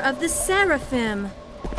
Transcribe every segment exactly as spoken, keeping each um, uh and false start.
of the Seraphim.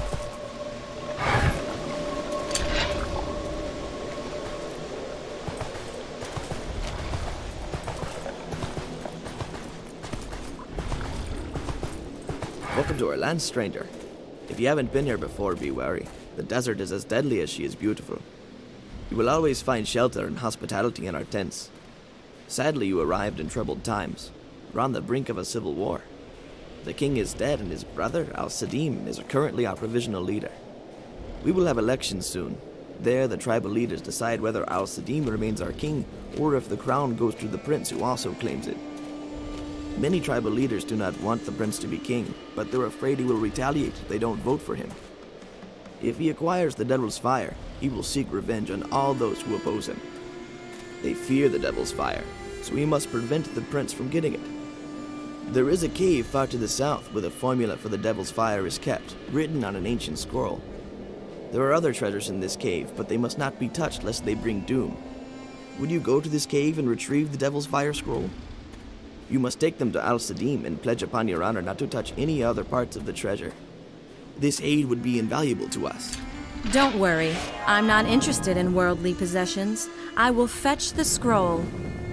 Welcome to our land, stranger. If you haven't been here before, be wary. The desert is as deadly as she is beautiful. You will always find shelter and hospitality in our tents. Sadly, you arrived in troubled times. We're on the brink of a civil war. The king is dead and his brother, Al-Sadim, is currently our provisional leader. We will have elections soon. There, the tribal leaders decide whether Al-Sadim remains our king or if the crown goes to the prince who also claims it. Many tribal leaders do not want the prince to be king, but they're afraid he will retaliate if they don't vote for him. If he acquires the Devil's Fire, he will seek revenge on all those who oppose him. They fear the Devil's Fire, so we must prevent the prince from getting it. There is a cave far to the south where the formula for the Devil's Fire is kept, written on an ancient scroll. There are other treasures in this cave, but they must not be touched lest they bring doom. Would you go to this cave and retrieve the Devil's Fire scroll? You must take them to Al-Sadim and pledge upon your honor not to touch any other parts of the treasure. This aid would be invaluable to us. Don't worry. I'm not interested in worldly possessions. I will fetch the scroll.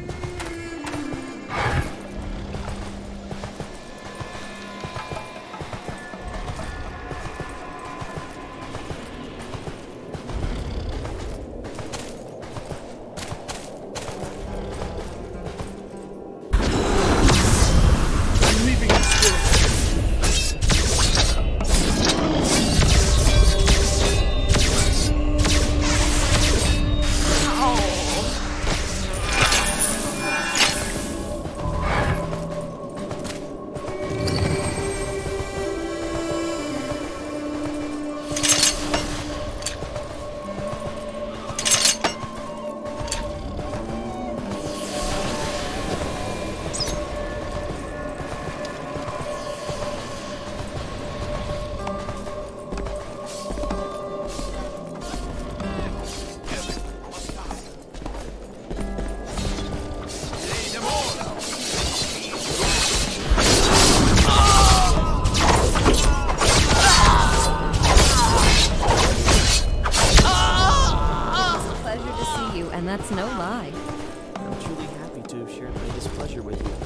And that's no lie. I'm truly happy to have shared my displeasure with you.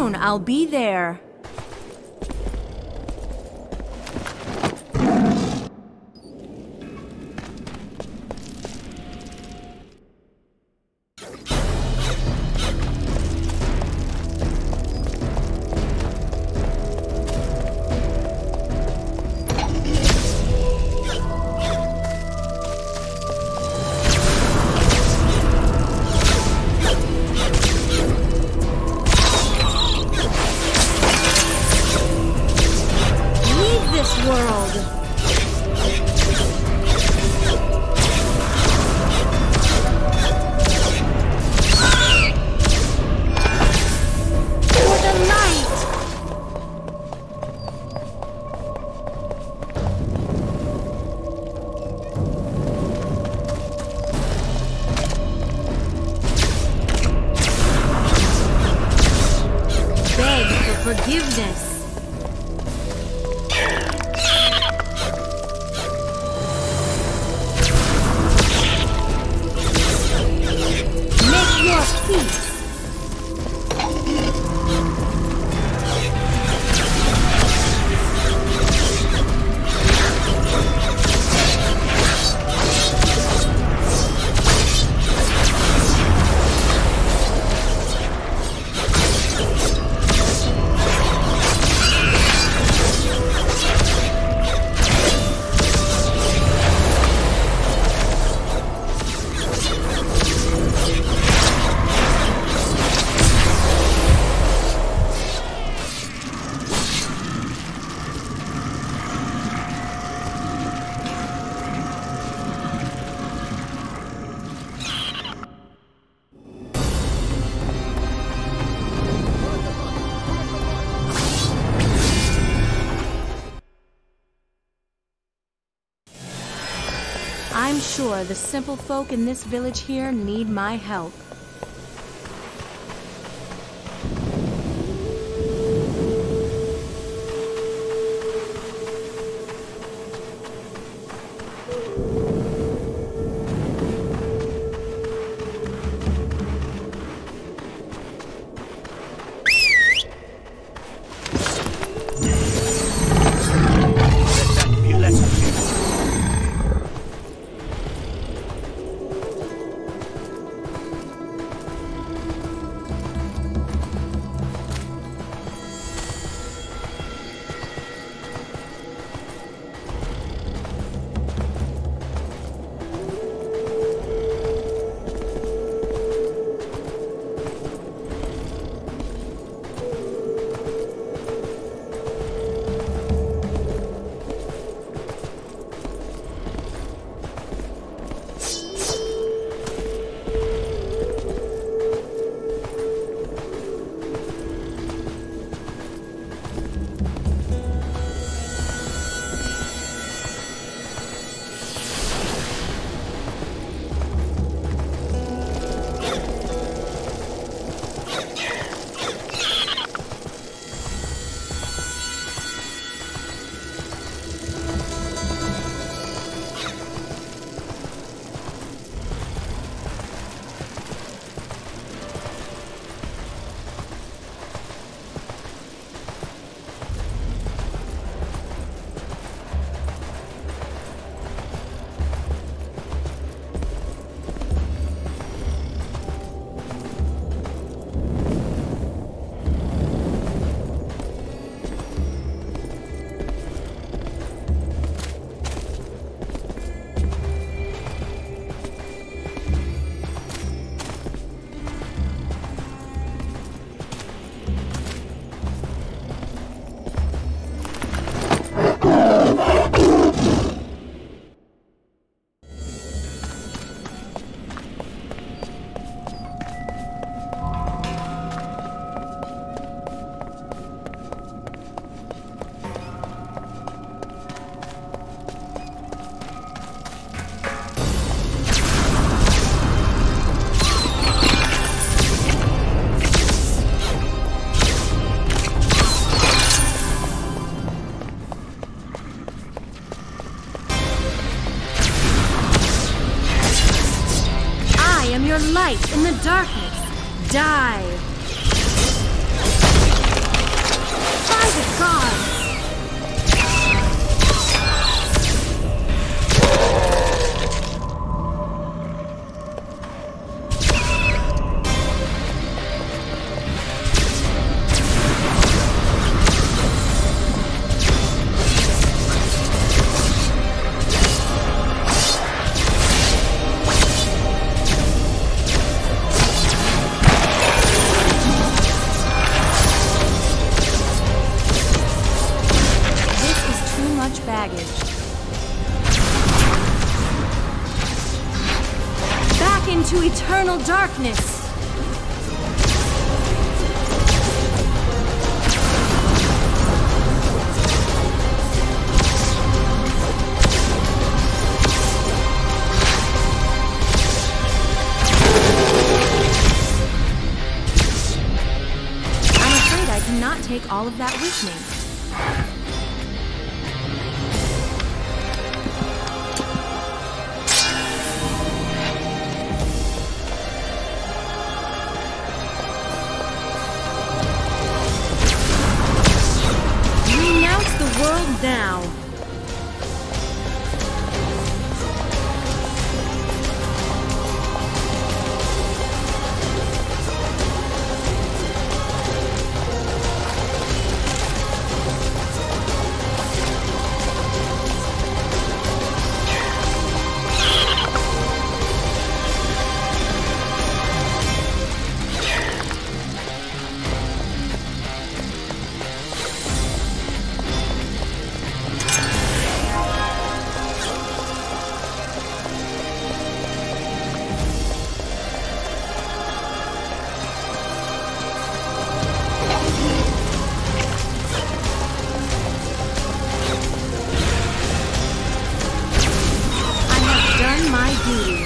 soon. I'll be there. Forgiveness. Make your peace. I'm sure the simple folk in this village here need my help. Your light in the darkness. Die. By the gods! Baggage. Back into eternal darkness! I'm afraid I cannot take all of that with me. World now. My duty.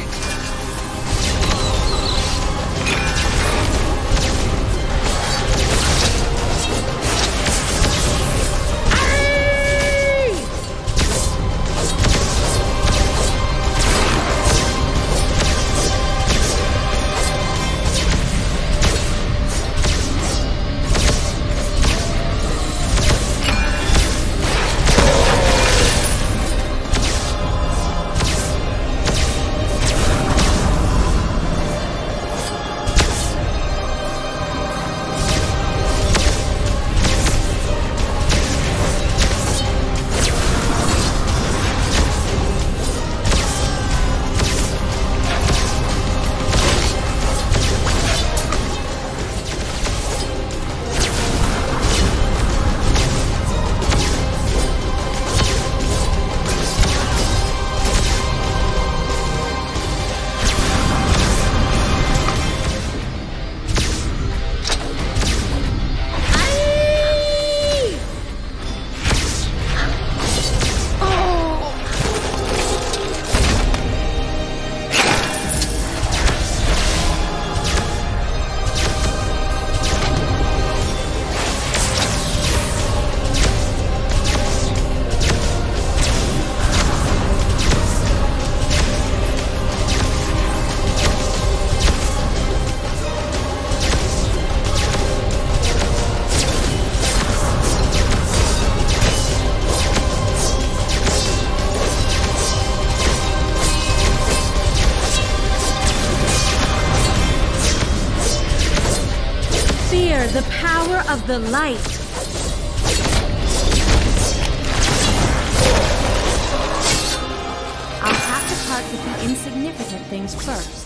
The power of the light. I'll have to part with the insignificant things first.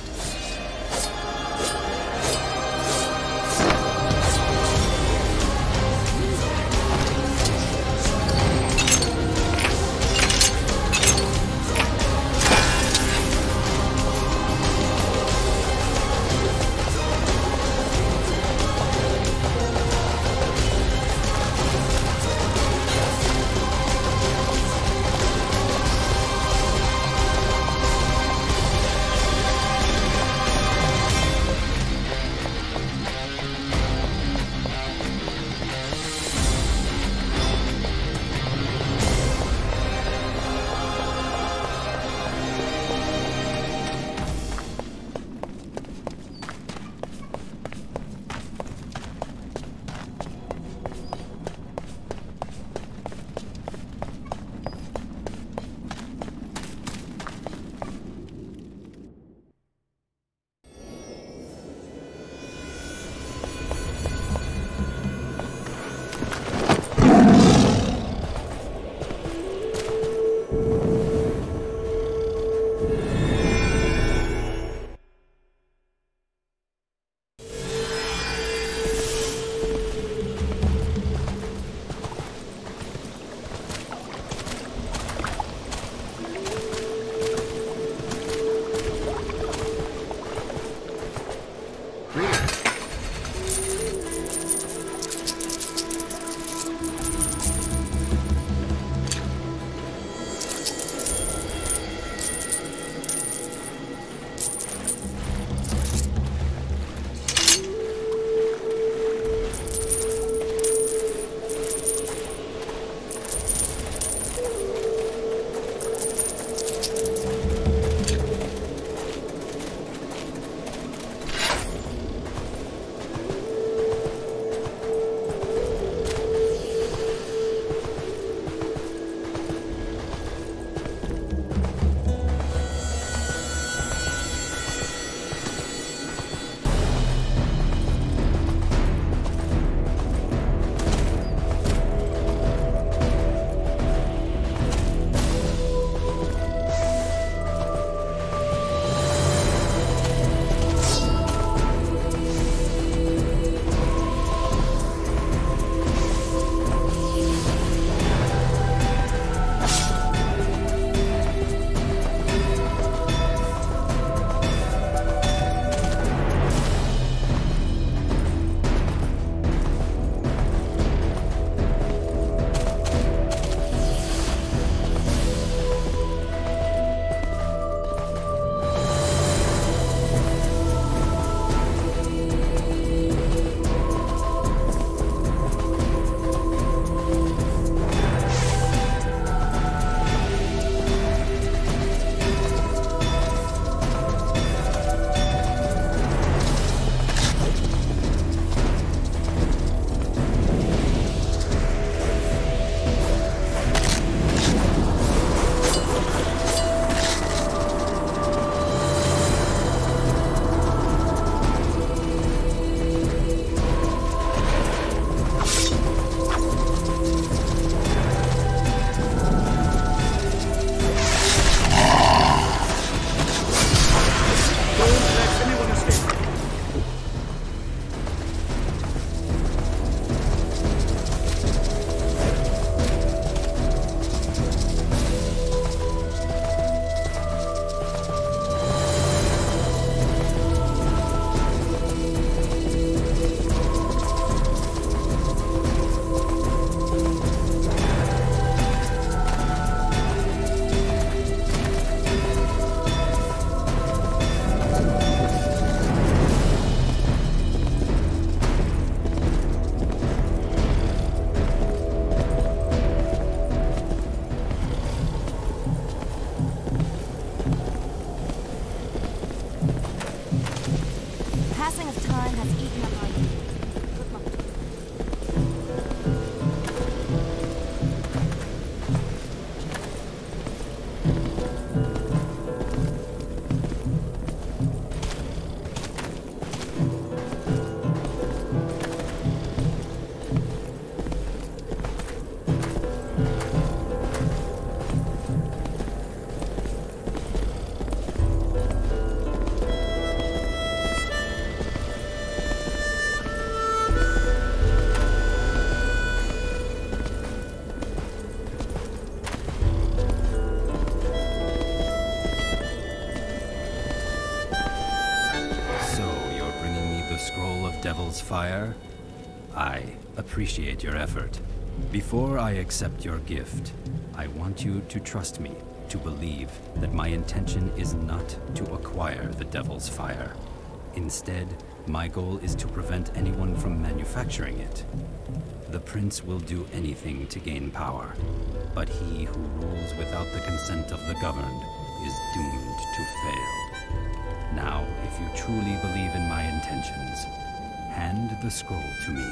Devil's Fire? I appreciate your effort. Before I accept your gift, I want you to trust me, to believe that my intention is not to acquire the Devil's Fire. Instead, my goal is to prevent anyone from manufacturing it. The Prince will do anything to gain power, but he who rules without the consent of the governed is doomed to fail. Now, if you truly believe in my intentions, hand the scroll to me.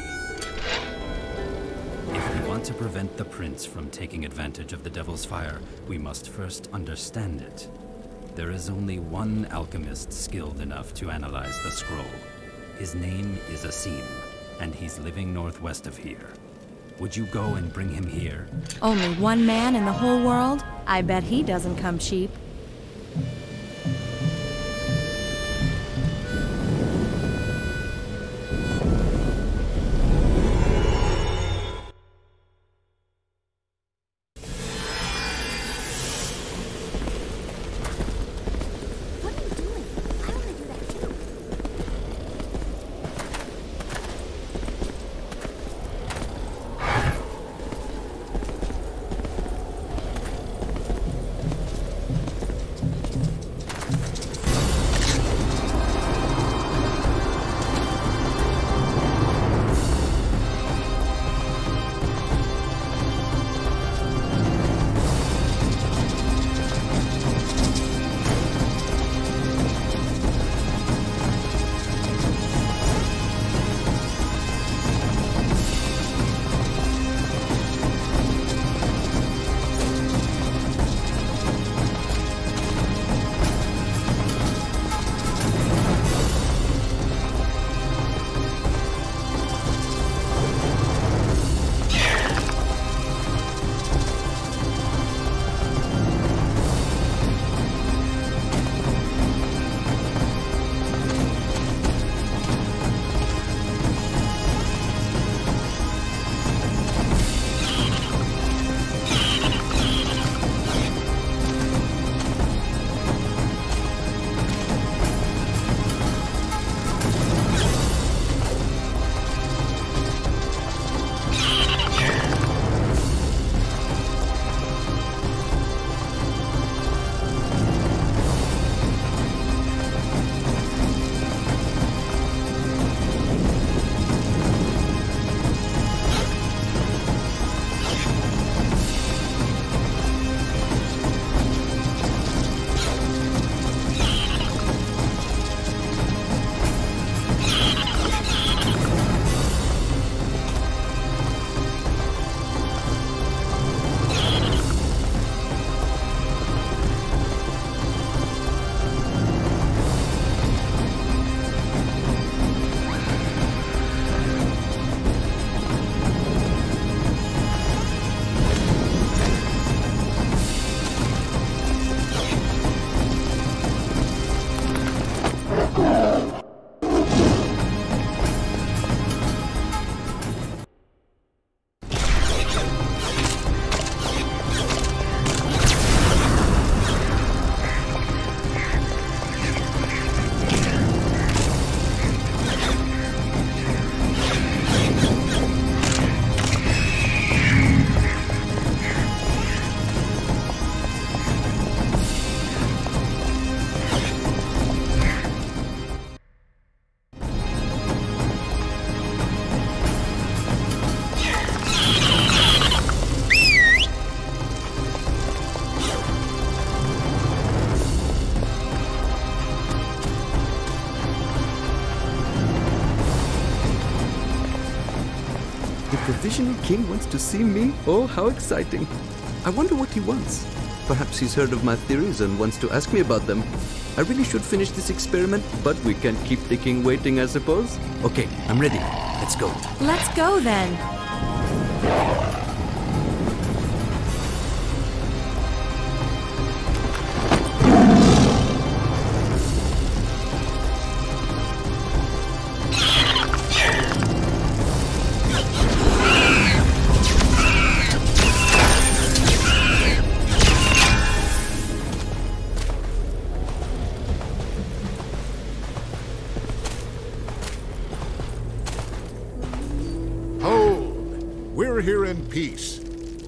If we want to prevent the Prince from taking advantage of the Devil's Fire, we must first understand it. There is only one alchemist skilled enough to analyze the scroll. His name is Asim, and he's living northwest of here. Would you go and bring him here? Only one man in the whole world? I bet he doesn't come cheap. Provisional King wants to see me? Oh, how exciting. I wonder what he wants. Perhaps he's heard of my theories and wants to ask me about them. I really should finish this experiment, but we can't keep the king waiting, I suppose. Okay, I'm ready. Let's go. Let's go then.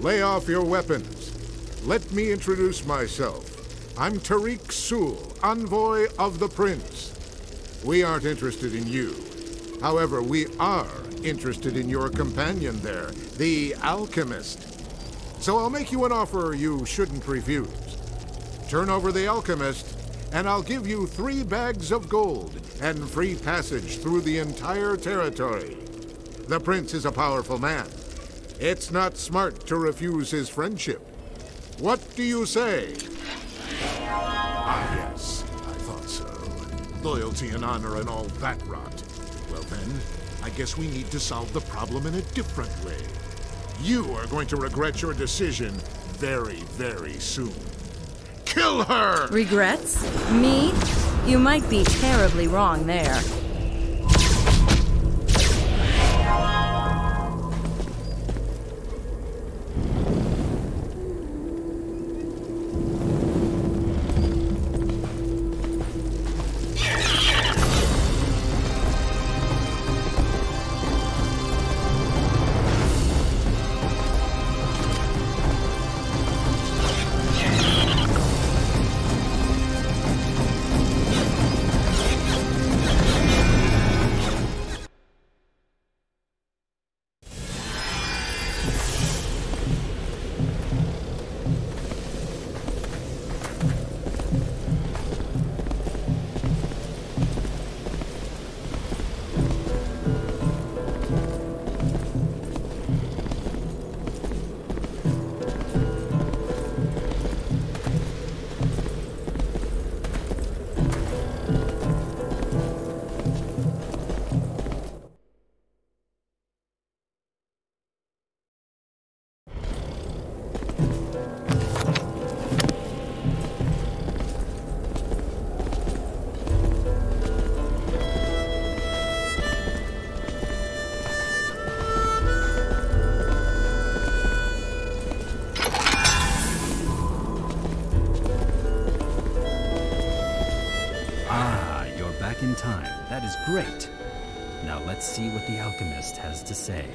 Lay off your weapons. Let me introduce myself. I'm Tariq Sul, envoy of the Prince. We aren't interested in you. However, we are interested in your companion there, the Alchemist. So I'll make you an offer you shouldn't refuse. Turn over the Alchemist, and I'll give you three bags of gold and free passage through the entire territory. The Prince is a powerful man. It's not smart to refuse his friendship. What do you say? Ah, yes. I thought so. Loyalty and honor and all that rot. Well then, I guess we need to solve the problem in a different way. You are going to regret your decision very, very soon. Kill her! Regrets? Me? You might be terribly wrong there. In time. That is great. Now let's see what the Alchemist has to say.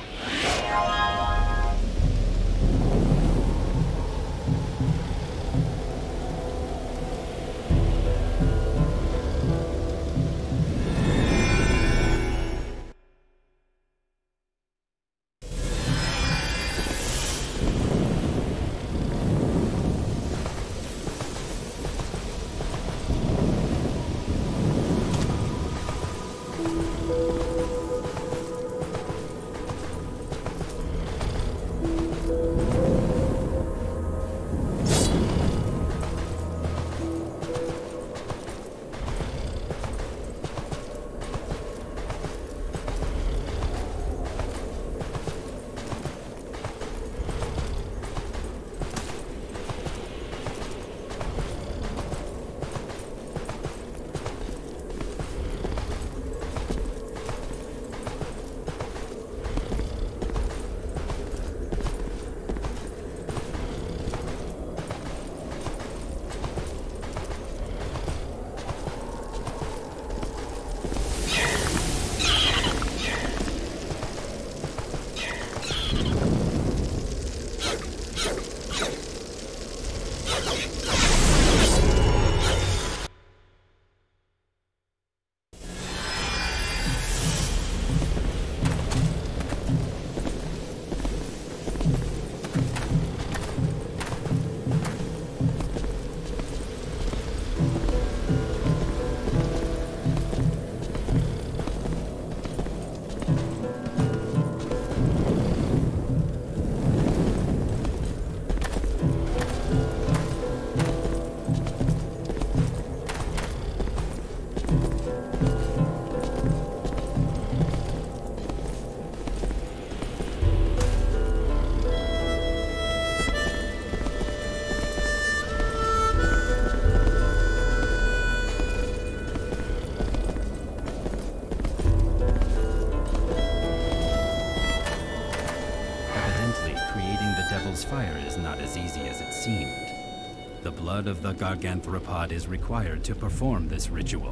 Fire is not as easy as it seemed. The blood of the Garganthropod is required to perform this ritual.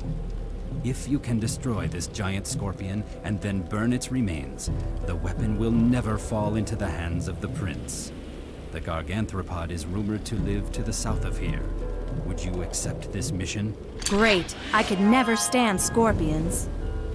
If you can destroy this giant scorpion and then burn its remains, the weapon will never fall into the hands of the Prince. The Garganthropod is rumored to live to the south of here. Would you accept this mission? Great. I could never stand scorpions.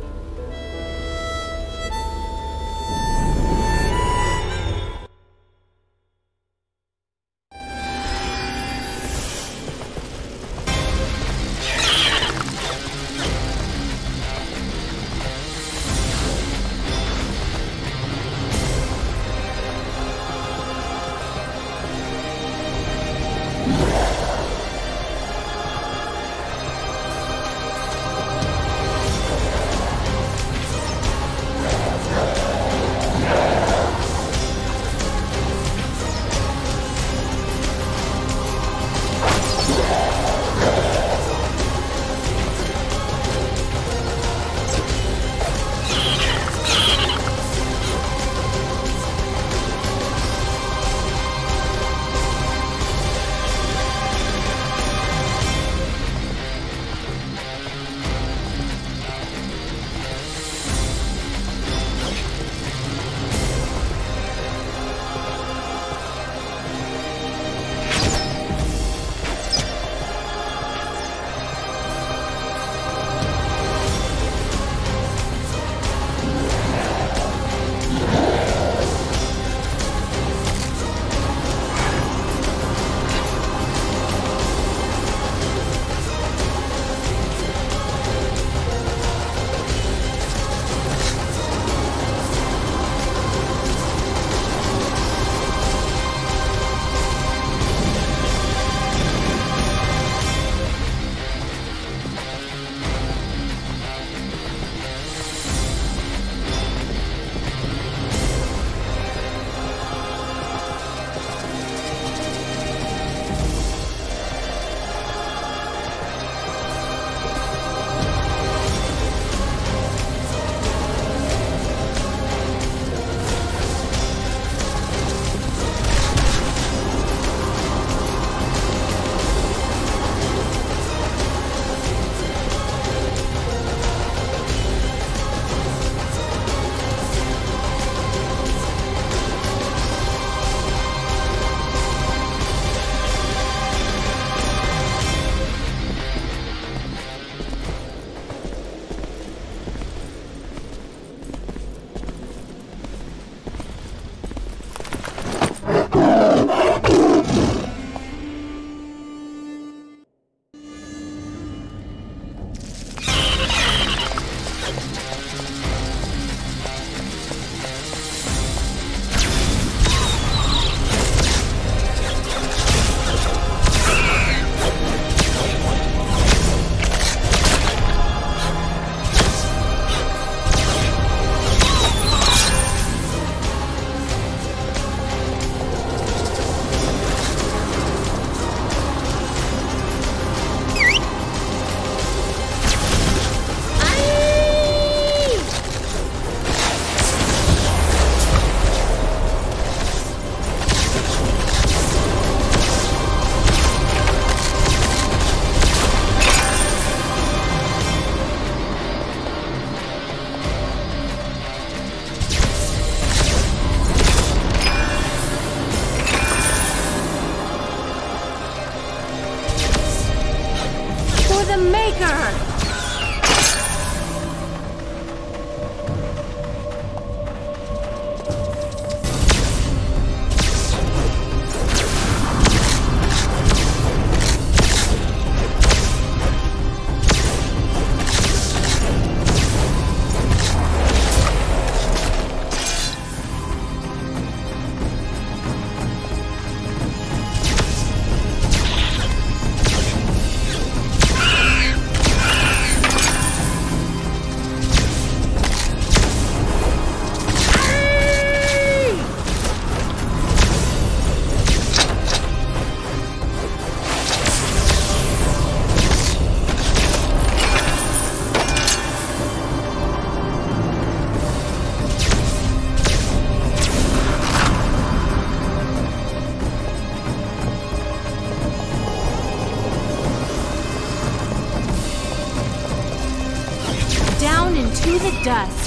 into the dust.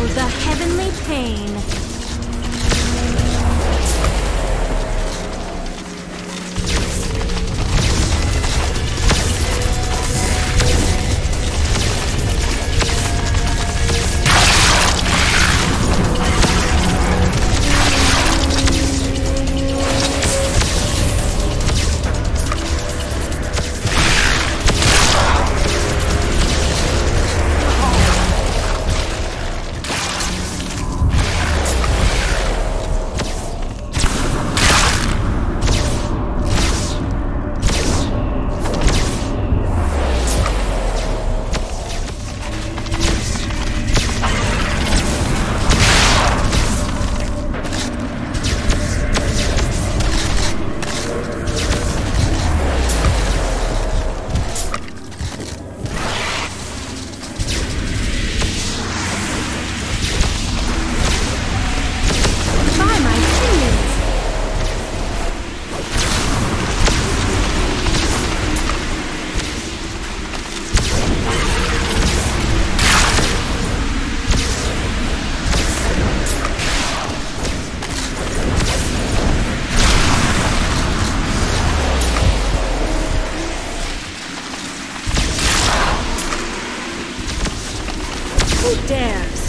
the heavenly pain. Who dares?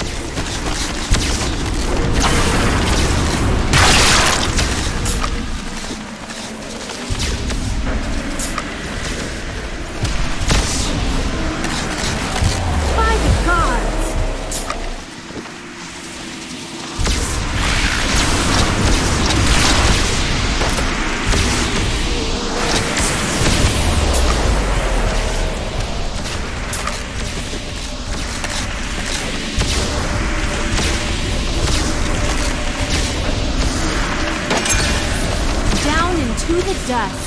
By the gods! To the dust.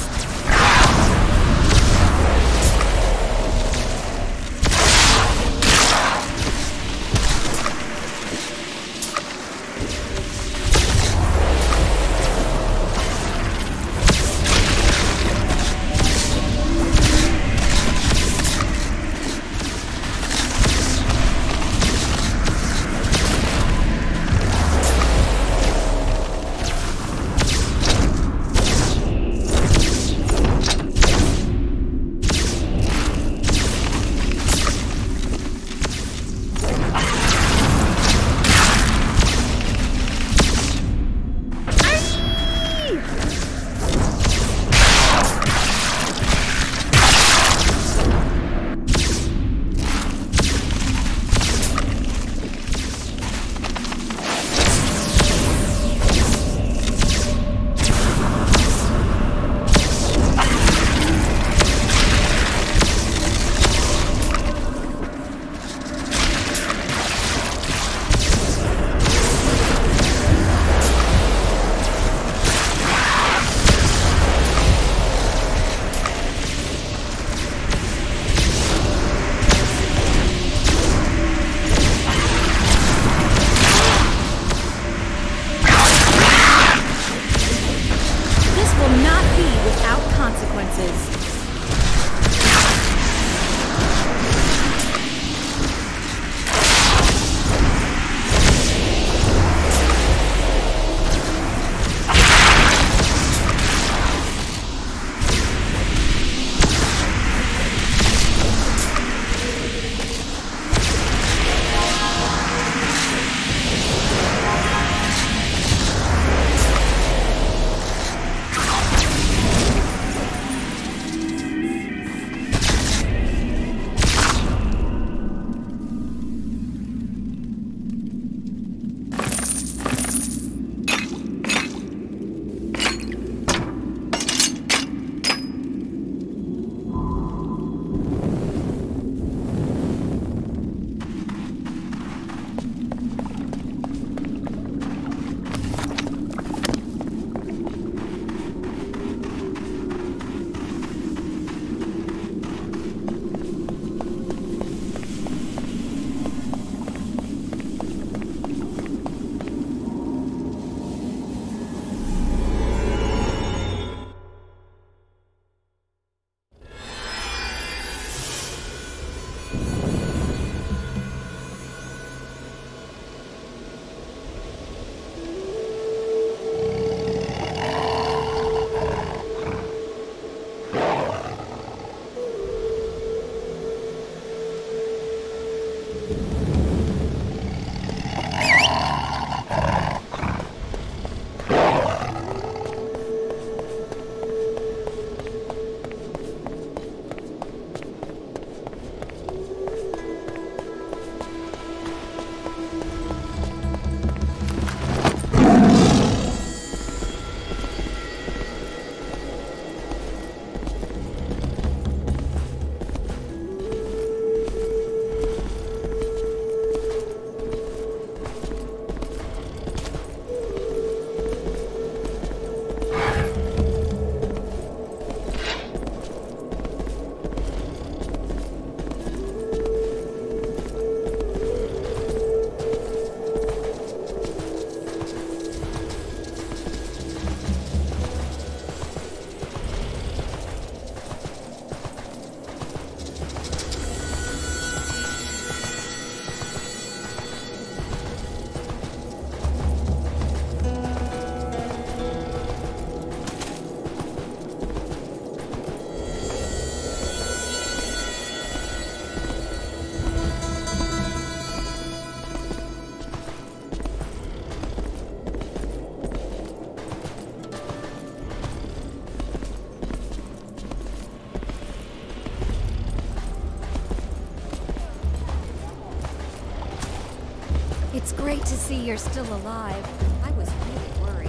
It's great to see you're still alive. I was really worried.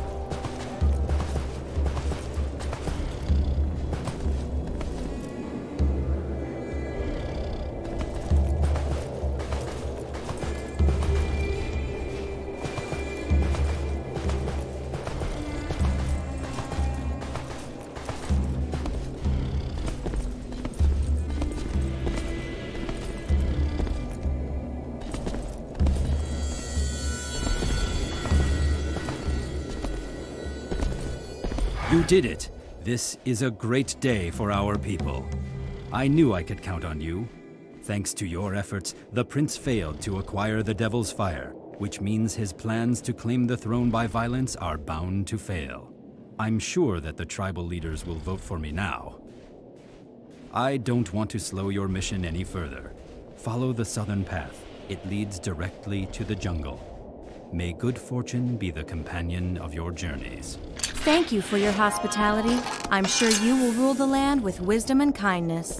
You did it! This is a great day for our people. I knew I could count on you. Thanks to your efforts, the prince failed to acquire the Devil's Fire, which means his plans to claim the throne by violence are bound to fail. I'm sure that the tribal leaders will vote for me now. I don't want to slow your mission any further. Follow the southern path. It leads directly to the jungle. May good fortune be the companion of your journeys. Thank you for your hospitality. I'm sure you will rule the land with wisdom and kindness.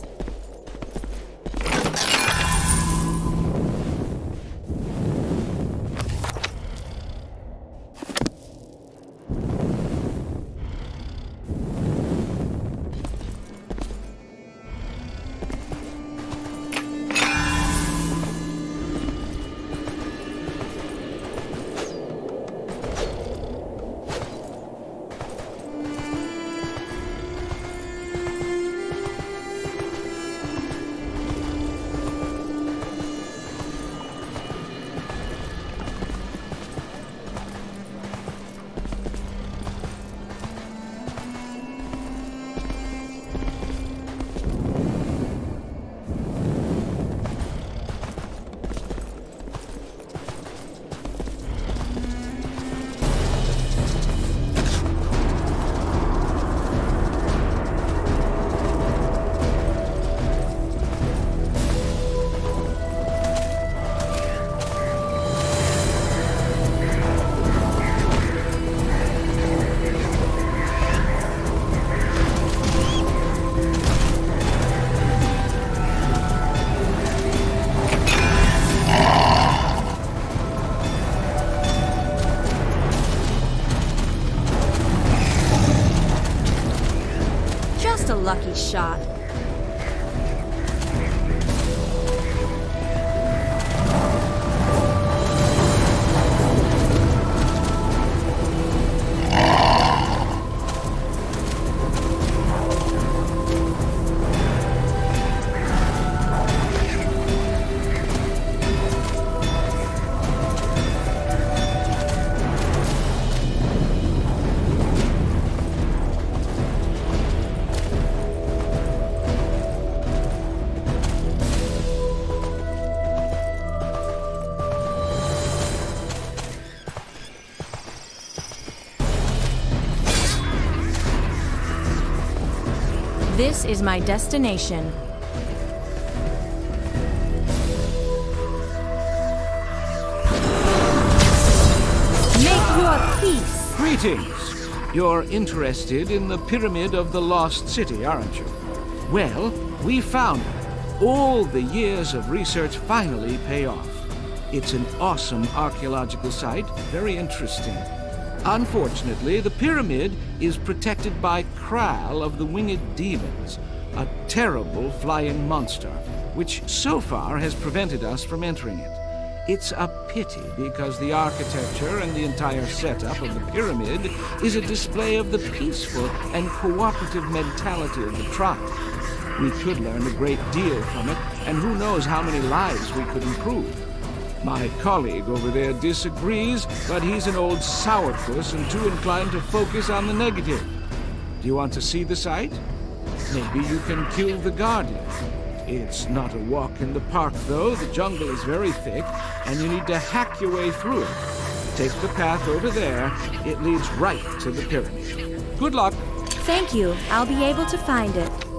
Just a lucky shot. This is my destination. Make your peace. Greetings. You're interested in the Pyramid of the Lost City, aren't you? Well, we found it. All the years of research finally pay off. It's an awesome archaeological site, very interesting. Unfortunately, the pyramid is protected by Kral of the Winged Demons, a terrible flying monster, which so far has prevented us from entering it. It's a pity because the architecture and the entire setup of the pyramid is a display of the peaceful and cooperative mentality of the tribe. We could learn a great deal from it, and who knows how many lives we could improve. My colleague over there disagrees, but he's an old sourpuss and too inclined to focus on the negative. Do you want to see the site? Maybe you can kill the Guardian. It's not a walk in the park, though. The jungle is very thick, and you need to hack your way through it. Take the path over there. It leads right to the pyramid. Good luck. Thank you. I'll be able to find it.